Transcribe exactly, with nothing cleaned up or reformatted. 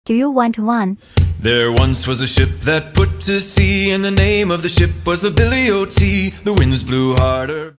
Do you want one? There once was a ship that put to sea, and the name of the ship was the Billy O T. The winds blew harder.